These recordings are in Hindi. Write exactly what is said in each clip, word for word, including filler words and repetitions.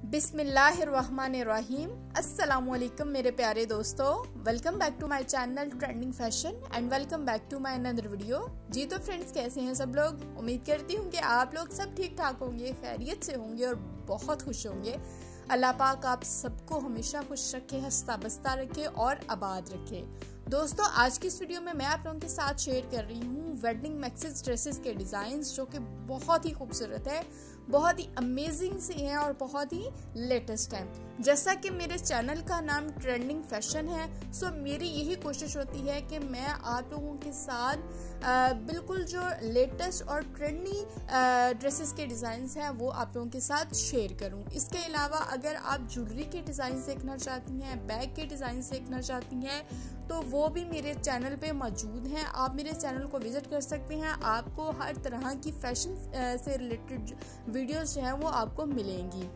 बिस्मिल्लाहिर्रहमानिर्रहीम। अस्सलामुअलैकुम मेरे प्यारे दोस्तों, welcome back to my channel trending fashion and welcome back to my another video. जी तो फ्रेंड्स, कैसे हैं सब लोग? उम्मीद करती हूँ कि आप लोग सब ठीक ठाक होंगे, खैरियत से होंगे और बहुत खुश होंगे। अल्लाह पाक आप सबको हमेशा खुश रखे, हंसता बसता रखे और आबाद रखे। दोस्तों, आज की इस वीडियो में मैं आप लोगों के साथ शेयर कर रही हूँ वेडिंग मैक्सिस ड्रेसेस के डिज़ाइंस, जो कि बहुत ही खूबसूरत है, बहुत ही अमेजिंग से हैं और बहुत ही लेटेस्ट हैं। जैसा कि मेरे चैनल का नाम ट्रेंडिंग फैशन है, सो मेरी यही कोशिश होती है कि मैं आप लोगों के साथ आ, बिल्कुल जो लेटेस्ट और ट्रेंडी ड्रेसेस के डिज़ाइंस हैं वो आप लोगों के साथ शेयर करूं। इसके अलावा अगर आप ज्वेलरी के डिज़ाइन देखना चाहती हैं, बैग के डिज़ाइन देखना चाहती हैं, तो वो भी मेरे चैनल पे मौजूद हैं। आप मेरे चैनल को विजिट कर सकते हैं। आपको हर तरह की फैशन से रिलेटेड वीडियोस जो हैं वो आपको मिलेंगी।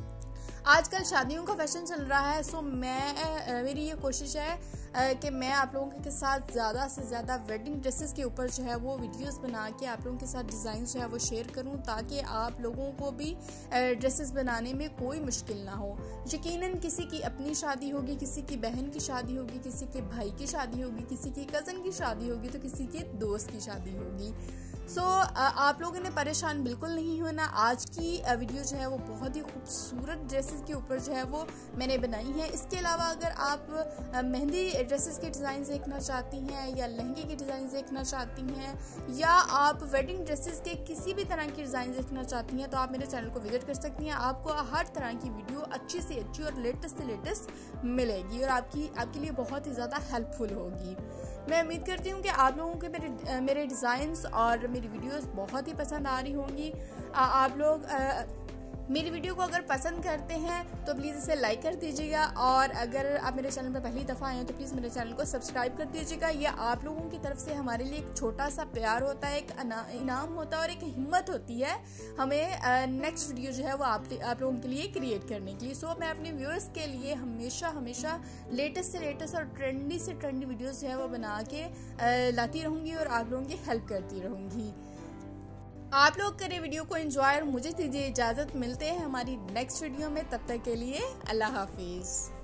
आजकल शादियों का फैशन चल रहा है, सो मैं मेरी ये कोशिश है कि मैं आप लोगों के साथ ज़्यादा से ज़्यादा वेडिंग ड्रेसेस के ऊपर जो है वो वीडियोस बना के आप लोगों के साथ डिज़ाइन जो है वो शेयर करूं, ताकि आप लोगों को भी ड्रेसेस बनाने में कोई मुश्किल ना हो। यकीनन किसी की अपनी शादी होगी, किसी की बहन की शादी होगी, किसी के भाई की शादी होगी, किसी की कज़न की शादी होगी, तो किसी के दोस्त की शादी होगी। सो so, आप लोगों ने परेशान बिल्कुल नहीं होना। आज की वीडियो जो है वो बहुत ही खूबसूरत ड्रेसेस के ऊपर जो है वो मैंने बनाई है। इसके अलावा अगर आप मेहंदी ड्रेसेस के डिज़ाइन देखना चाहती हैं, या लहंगे के डिज़ाइन देखना चाहती हैं, या आप वेडिंग ड्रेसेस के किसी भी तरह की डिज़ाइन देखना चाहती हैं, तो आप मेरे चैनल को विजिट कर सकती हैं। आपको हर तरह की वीडियो अच्छी से अच्छी और लेटेस्ट से लेटेस्ट मिलेगी और आपकी आपके लिए बहुत ही ज़्यादा हेल्पफुल होगी। मैं उम्मीद करती हूँ कि आप लोगों के मेरे मेरे डिज़ाइंस और मेरी वीडियोस बहुत ही पसंद आ रही होंगी। आ, आप लोग आ, मेरी वीडियो को अगर पसंद करते हैं तो प्लीज़ इसे लाइक कर दीजिएगा, और अगर आप मेरे चैनल पर पहली दफ़ा आए हैं तो प्लीज़ मेरे चैनल को सब्सक्राइब कर दीजिएगा। यह आप लोगों की तरफ से हमारे लिए एक छोटा सा प्यार होता है, एक इनाम होता है और एक हिम्मत होती है हमें नेक्स्ट वीडियो जो है वो आप आप लोगों के लिए क्रिएट करने के लिए। सो so, मैं अपने व्यूअर्स के लिए हमेशा हमेशा लेटेस्ट से लेटेस्ट और ट्रेंडी से ट्रेंडी वीडियोज़ जो है वो बना के लाती रहूँगी और आप लोगों की हेल्प करती रहूँगी। आप लोग करें वीडियो को एंजॉय और मुझे दीजिए इजाज़त। मिलते हैं हमारी नेक्स्ट वीडियो में, तब तक के लिए अल्लाह हाफिज़।